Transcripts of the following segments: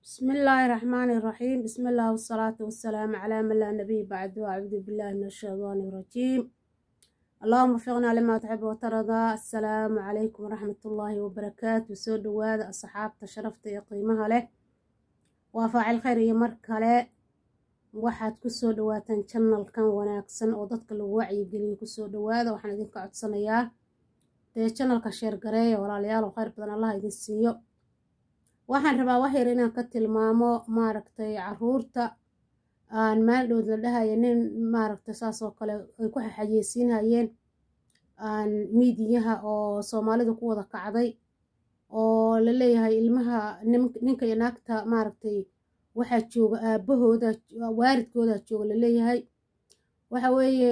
بسم الله الرحمن الرحيم. بسم الله والصلاة والسلام على من لا نبي بعد، وأعوذ بالله من الشيطان الرجيم. اللهم وفقنا لما تحب وترضى. السلام عليكم ورحمة الله وبركاته. سو دواad أصحاabta sharafta iyo qiimaha leh waa faacil khayr iyo mar kale waxaad ku soo dhawaataan channelkan wanaagsan oo dadka lagu wacyigeliyo. ku soo dhawaada, waxaan idinka codsanayaa channelka share gareeya walaalayaal oo khayr badan Allah idin siiyo. waxaan rabaa wax yar inaan ka tilmaamo maaragtay caruurta aan maaldhood la dhahayo nin maaragtay saas oo kale ay ku xayeysiinayeen aan miidiyaha oo Soomaalidu ku wada kacday oo la leeyahay ilmaha ninka iyo naagta maaragtay waxa jooga aabahooda waalidkooda jooga la leeyahay waxa weeye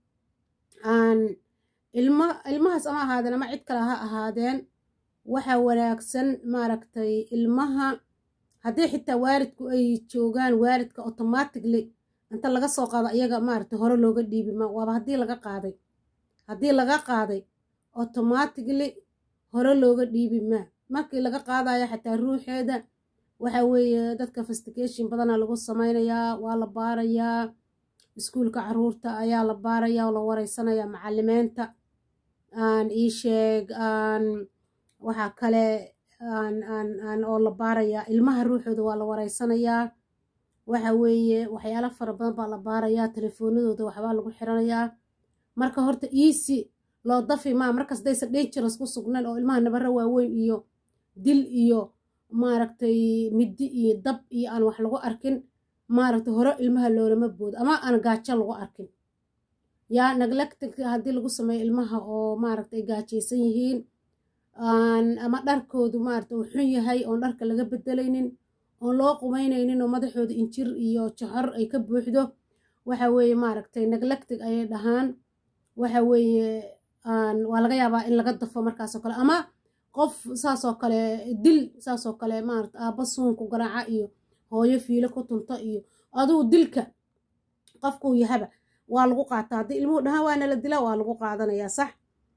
aan ilmahaas ama ahaadeen ama cid kale ha ahaadeen waxa wanaagsan maaragtay ilmaha haddii xitaa waalidku ay joogaan waalidka automatically inta laga soo qaado iyaga maaragtay hore looga dhiibi ma waaba haddii laga qaaday automatically hore looga dhiibi ma markii laga qaadayo xataa ruuxeeda waxa weeye dadka investigation badana lagu sameynayaa, waa la baarayaa iskuulka caruurta ayaa la baarayaa oo la wareysanayaa macallimiinta aan ii sheeg aan waxa kale aan oo la baarayaa ilmaha ruuxooda waa la wareysanayaa. waxa weeye waxyaalo fara badan baa la baarayaa, telefoonadooda waxbaa lagu xiranayaa. marka horta easy loo dafi ma markaas daysa dangerous ku sugnaan oo ilmaha nabaro waaweyn iyo dil iyo maaragtay midi iyo dab iyo aan wax lagu arkin maaragtay hore ilmaha loolama boodo ama aan gaajo lagu arkin yaa neglected haddii lagu sameeyo ilmaha oo maaragtay gaajeysan yihiin ama dharkoodu maaragtay uu xun yahay oon dharka laga bedelaynin oon loo qumaynaynin oo madaxooda injir iyo jahar ay ka buuxdo waxa weeye maaragtay neglected ayay dhahaan. waxa weeye waa laga yaabaa in laga dafo markaasoo kale ama qof saasoo kale dil saasoo kale maaragtay aabba suunku garaaca iyo hooyo fiilo ku tunta iyo aduu dilka qofkuu yahaba waa lagu qaataa. haddii ilmuhu dhahaan waana la dila waa lagu qaadanayaa sax.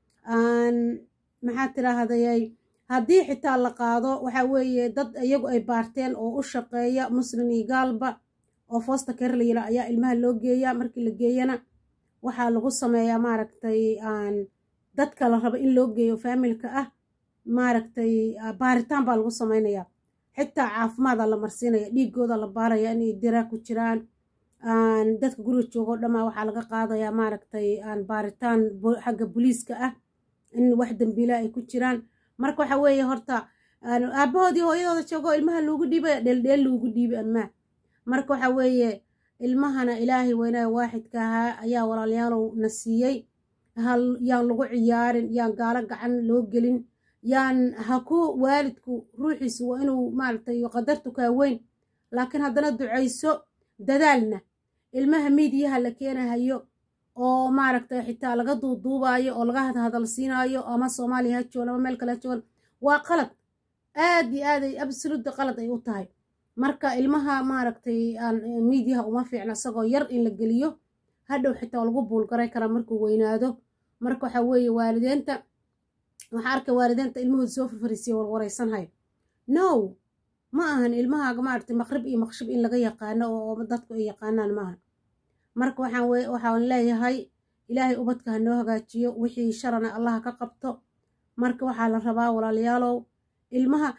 maxaa tiraahday haddii xitaa la qaado waxa weeye dad iyagu ay baarteen oo u shaqeeya muslim iyo gaalba oo foster care la yiraahdo ayaa ilmaha loo geeyaa. markii la geeyana waxaa lagu sameeyaa maaragtay dadka la rabo in loo geeyo familka ah maaragtay baaritaan baa lagu sameynayaa, xitaa caafimaada la marsiinaya, dhiigooda la baaraya inay dira ku jiraan. dadka guriga joogo dhammaa waxaa laga qaadayaa maaragtay baaritaan xagga booliiska ah in wax dambiila ay ku jiraan. marka waxa weeye horta aabahoodii hooyadooda joogo ilmaha loogu dhiibay dheeldheel loogu dhiibi ama marka waxa weeye ilmahana ilaahay weynaa waaxidka ahaa ayaa walaalayaalow na siiyey. yaan lagu ciyaarin, yaan gaalo gacan loo gelin, yaan haku waalidku ruuxiisu waa inuu maaragtay qadartu kaa weyn laakiin haddana ducayso dadaalna ilmaha miidiyaha la keenahayo oo maaragtay xitaa laga duuduubayo oo laga hadalsiinayo ama Soomaaliya ha joogan ama meel kale ha joogan waa qalad aad iyo aad ay absolute qalad ay u tahay. marka ilmaha maaragtay miidiyaha uma fiicna isagoo yar in la geliyo hadhow xitaa lagu buulgaray karaa markuu weynaado. marka waxa weeye waalideenta waxaa arkay waalideenta ilmahooda soo fariisiya warwareysanhay no ma ahan ilmahaaga maaragtay maqrib iyo maqshib in laga yaqaano oo dadku ay yaqaanaan maahan. marka waxaan leeyahay ilaahay ubadka ha noo hagaajiyo, wixii sharana Allah ka qabto. marka waxaa la rabaa walaalayaalow ilmaha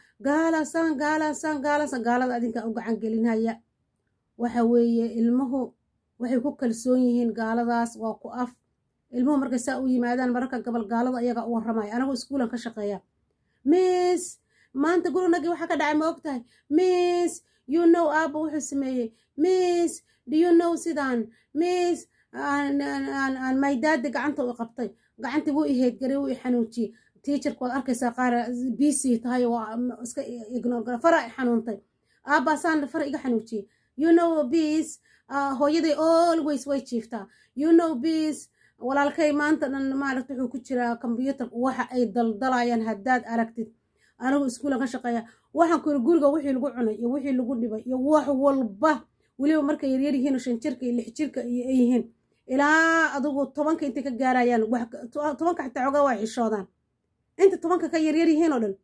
gaalada adinka u gacan gelinaya waxa weeye ilmuhu waxay ku kalsoon yihiin gaaladaas waa ku af. ilmuhu markay saa u yimaadaan mararka gabal gaalada ayaga u warramaya. anagu iskuulan ka shaqeeya miss maanta gurignagii waxa ka dhacay ma ogtahay miss you know aabba wuxuu sameeyey miss do you know sidaan miss my dad gacanta u qabtay gacantii wuu i heedgaray wuu i xanuujiyey teacherku waad arkaysaa qaar busy tahay waa iska ignore fara xanuuntay aabba saan fara iga xanuujiyey you know bis hooyaday always way jiiftaa you know bis walaalkay maanta dhan maaragtay wuxuu ku jiraa computer waxa ay daldalayaan haddaad aragtid. anigu iskuulan ka shaqeeya waxaan ku guriga wixii lagu cunay iyo wixii lagu dhibay iyo wax walba waliba markay yaryar yihiin 5 jirka iyo 6 jirka iyo ay yihiin ilaa adigu 10 intay ka gaarayaan 10 xitaa xogaa waa xishoodaan inta 10 ka yaryar yihiin oo dhan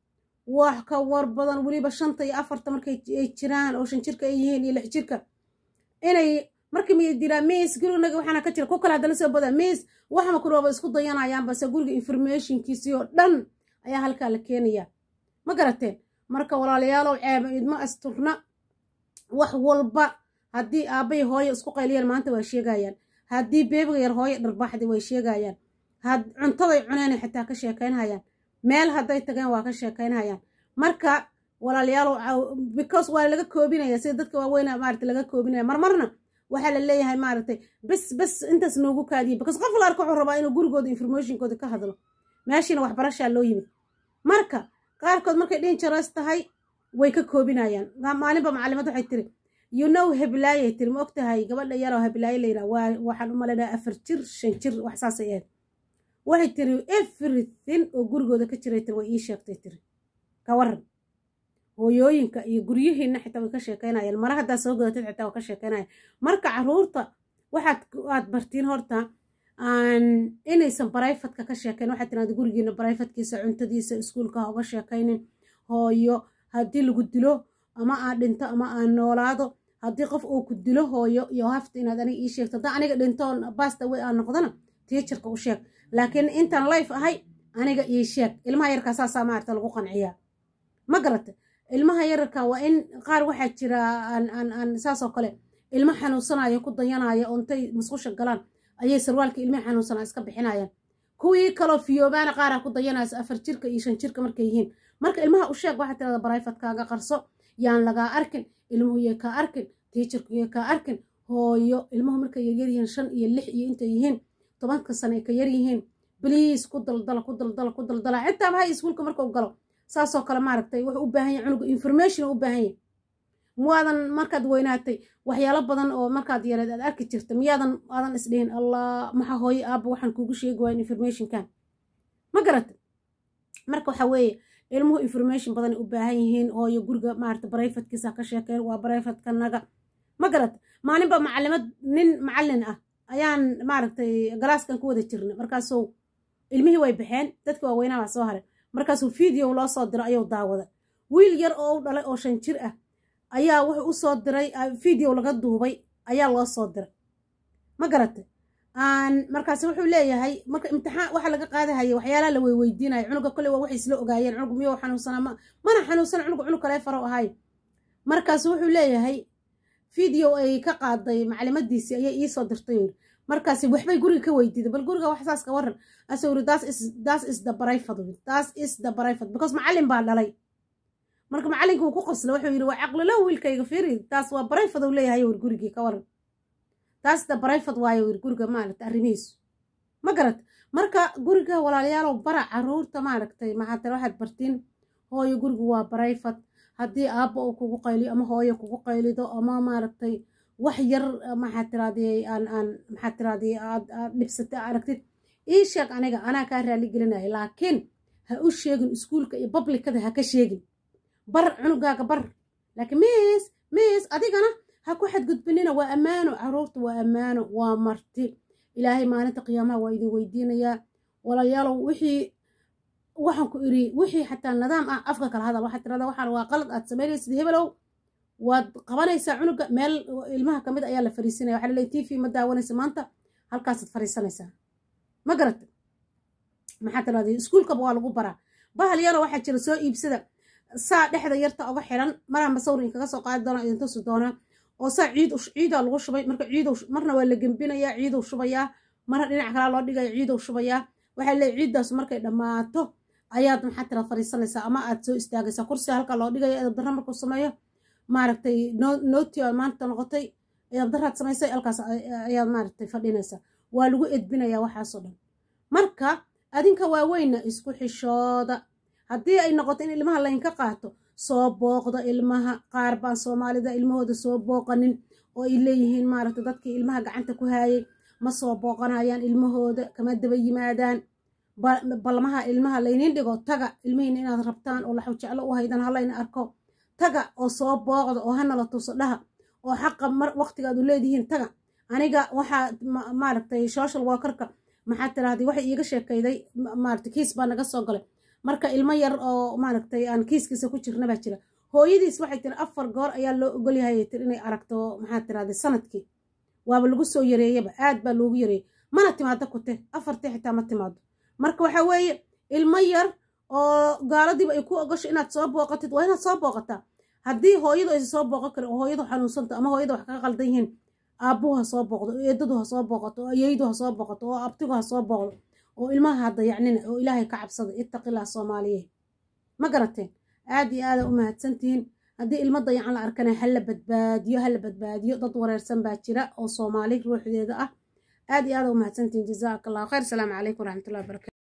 wax ka war badan weliba 5 iyo 4 markay ay jiraan oo 5 jirka ay yihiin iyo 6 jirka inay markii mid diraa miis guriga waxana ka jira ku kala hadal soo badan miis waxama ku rooba isku dayanayaan bas guriga informationkiisa oo dhan ayaa halka la keenaya ma garateen marka walaalayaal oo ceeb idma asturna wax walba haddii aabay hooyo isku qayliyeen maanta waa sheegayaan haddii beebiga yar hooyo dharbaxday way sheegayaan cuntaday cuneen xitaa ka sheekaynayaan meel hadday tageen waa ka sheekaynayaan marka walaalayaal because waa laga koobinaya sida dadka waaweyn maartay laga koobinaya marmarna waxa la leeyahay maartay bas intaas noogu kaadiyo because qof la arko wuxuu rabaa inuu gurigooda informationkooda ka hadlo meeshina wax barasha loo yimid marka qaarkood markay dangerous tahay way ka koobinayaan maalinba macallimadu waxay tiri you know heblaayay tiri ma ogtahay gabadha yar oo heblaayay leeyahay waxaan u maleeyaa 4 jir 5 jir wax saas ay waxay tiri everything oo gurigooda ka jiray tiri way ii sheegtay tiri ka waran hooyooyinka iyo guryihiina xitaa way ka sheekaynayaan mara hadda soo gadatay xitaa way ka sheekaynayaan marka caruurta waxaad bartiin horta inaysan barayfadka ka sheekayn waxaad tiraahdo gurigiina barayfadkiisa cuntadiisa iskuulka uga sheekaynin hooyo haddii lagu dilo ama aad dhinto ama aad noolaado haddii qof uu ku dilo hooyo iyo hafta inaad aniga ii sheegto haddii aniga dhintoon basta way aan noqdana teacherka u sheeg laakiin intaan life ahay aniga ii sheeg ilmaha yarkaa saasaa maarta lagu qanciyaa ma garata ilmaha yarka waa in qaar waxaa jira aan saasoo kale ilma xanuunsanayo ku dayanaya oo intay musqusha galaan ayay sarwaalka ilmaha xanuunsanaa iska bixinayaan kuwii kaloo fiyoobaana qaaraa ku dayanaysa 4 jirka iyo 5 jirka markay yihiin marka ilmaha u sheeg waxaa tirada barayfadkaaga qarso yaan lagaa arkin ilmuhu yay kaa arkin teacherku yay kaa arkin hooyo ilmuhu markay yaryar yihiin 5 iyo 6 iyo intay yihiin 10 sano ay ka yar yihiin please ku daldala xitaa maxay iskuulka markuu galo saasoo kale maaragtay wuxuu u baahan yahay cunuga information u baahan yahay muwaadan markaad weynaatay waxyaalo badan oo markaad yareed aad arki jirta aadan isdhihin allah maxaa hooyo aabba waxaan kuugu sheegi waa informationkan ma garata marka waxa weeye ilmuhu information badan u baahan yihiin hooyo guriga maaragtay barayfadkiisa ka sheekeen waa barayfadkanaga ma garata maalinba nin macallin ah ayaan maaragtay galaaskan ku wada jirna markaasuu ilmihii way baxeen dadka waaweynaa baa soo haray markaasuu video loo soo diray ayuu daawada wiil yar oo u dhalay oo 5 jir ah ayaa wuxuu u soo diray video laga duubay ayaa loo soo diray ma garatay markaas wuxuu leeyahay marka imtixaan waxa laga qaadahay waxyaalaha la weydiinayo cunuga kale waa wax isla ogaayeen cunug miyo xanuunsana mana xanuunsan cunug kale faro ahay markaas wuxuu leeyahay video ay ka qaaday macallimadiisi ayaa ii soo dirtay markaas waxbay guriga ka weydiiday bal guriga wax saas ka waran asawir das is the barayfad because macallin baa dhalay marka macallinka uu ku qoslo wuxuu yiri waa aqli loo wiilkayga fiiri taas waa barayfad uu leeyahay gurigii ka waran taas da barayfad waayo guriga maaragtay arrimihiisu ma garad marka guriga walaalayaal oo bara caruurta maaragtay maxaa tira waxaad bartiin hooyo gurigu waa barayfad haddii aabba uu kugu qayliyo ama hooyo kugu qaylido ama maaragtay wax yar maxaa tiraadii aad dhibsatay aragtid ii sheeg anaa kaa raali gelinaya laakiin ha u sheegin iskuulka iyo publicada ha ka sheegin bar cunugaaga bar laakiin miis adigana ha ku xadgudbinina waa ammaano caruurta waa ammaano waa marti ilaahay maalinta qiyaamaha waa idin weydiinayaa walaalayaalow waxaan ku iri wixii xataa nidaam ah afka kala hadal waxaad tirahdaa waxaan waa qalad aad samaynaysid hebelow waad qabanaysaa cunuga meel ilmaha kamid ayaa la fariisinaya waxaa laleeyahay TV ma daawanaysa maanta halkaasaad fariisanaysaa ma garatay maxaa tiraahdaa iskuulkaba waa lagu baraa bahal yaro waxaa jira soo iibsada saa dhexda yarta uga xiran maraan sawir kaga soo qaadi doona idin tusi doonaa oo saa ciida lagu shubay marka marna waa la gembinayaa ciidow shubayaa marna dhinac kale loo dhigayo ciidow shubayaa waxaa leeyahay ciidaas markay dhammaato ayaad maxaa tira fariisanaysaa ama aad soo istaagaysaa kursiga halka loo dhigayo edab darra markuu sameeyo maaragtay nooti oo maanta noqotay edab darraad samaysay halkaas ayaad maaragtay fadhinaysaa waa lagu edbinayaa waxaasoo dhan marka adinka waaweyna isku xishooda haddii ay noqoto in ilmaha laynka qaato soo booqda ilmaha qaar baan soomaalida ilmahooda soo booqanin oo ay leeyihiin maaragtay dadkii ilmaha gacanta ku haayay ma soo booqanayaan ilmahooda kama daba yimaadaan balmaha ilmaha laynin dhigo taga ilmihiina inaad rabtaan oo laxu jeclo u haydan halayna arko taga oo soo booqda oo hanala tuso dhaha oo xaqa waqtigaad u leedihiin taga aniga waxaa maaragtay social workerka maxaa tiraahday waxay iiga sheekayday maaragtay kiis baa naga soo galay marka ilmo yar oo maaragtay aan kiiskiisa ku jirna baa jira hooyadiis waxay tiri 4 goor ayaa loo ogol yahay tiri inay aragto maxaa tiraahday sanadkii waaba lagu soo yareeyaba aad baa loogu yareeyay mana timaado kute 4 xitaa ma timaado marka waxa weeye ilmo yar oo gaaladiiba ay ku ogasho inaad soo booqatid waa inaad soo booqataa haddii hooyadu aysan soo booqan karin oo hooyadu xanuunsanta ama hooyada wax kaga qaldan yihiin aabbuhu ha soo booqdo oo eedadu ha soo booqato oo ayeeydu ha soo booqato oo abtigu ha soo booqdo oo ilmaha ha dayacnina oo ilaahay ka cabsada ittaqillah soomaaliyeed ma garateen aad iyo aad u mahadsantihiin haddii ilmo dayacan la arkana hala badbaadiyo dad wareersan baa jira oo soomaali ruuxdeeda ah aad iyo aad u mahadsantihiin jazaakallahu khayr salaamu calaykum waraxmatullahi wabarakatu